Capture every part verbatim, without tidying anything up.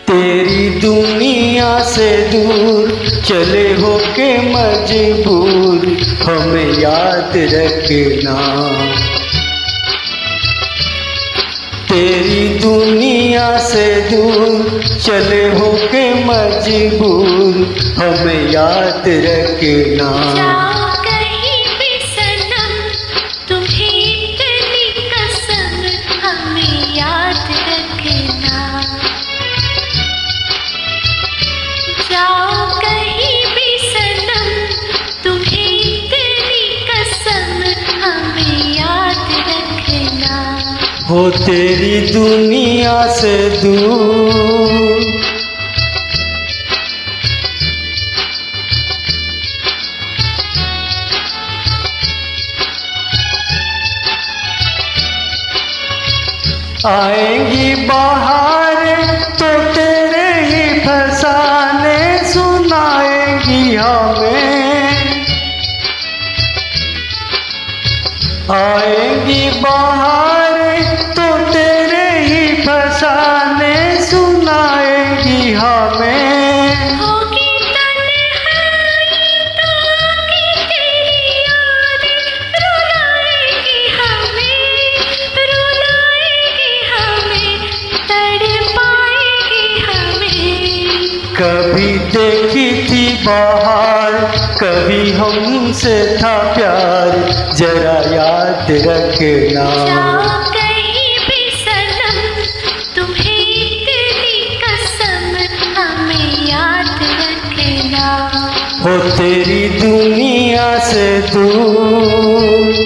तेरी दुनिया से दूर चले हो के मजबूर, हमें याद रखना। तेरी दुनिया से दूर चले हो के मजबूर, हमें याद रखना। हो तेरी दुनिया से दूर, आएंगी बहारें तो तेरे ही फसाने सुनाएंगी हमें। आएंगी बहारें तो तेरे ही फसाने सुनाएंगी हमें। होगी तन्हाई तो आके तेरी यादें रुलाएगी हमें, रुलाएगी हमें, तड़पाएगी हमें। कभी देखी थी बहार, कभी हमसे था प्यार, जरा याद रखना। जाओ कहीं भी सनम, तुम्हें तेरी कसम, हमें याद रखना। हो तेरी दुनिया से दूर,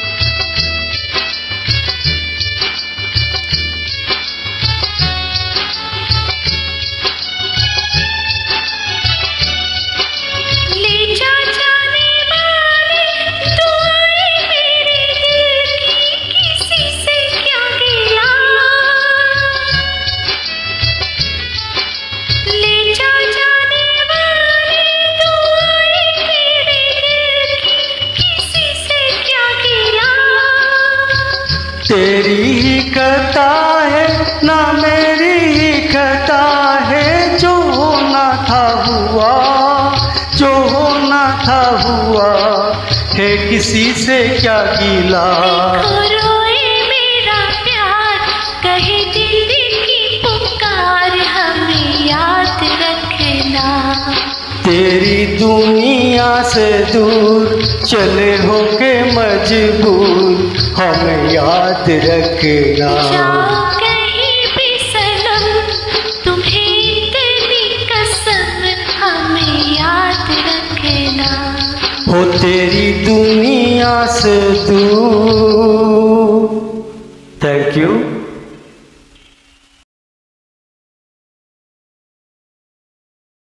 तेरी ही खता है ना मेरी ही खता है, जो होना था हुआ, जो होना था हुआ, है किसी से क्या गिला। देखो रोए मेरा प्यार, कहे दिल की पुकार, हमें याद रखना। तेरी दुनिया से दूर चले हो के मजबूर, हमें याद रखना। जाओ कहीं भी सनम, तुम्हें तेरी कसम, हमें याद रखना। हो तेरी दुनिया से दूर।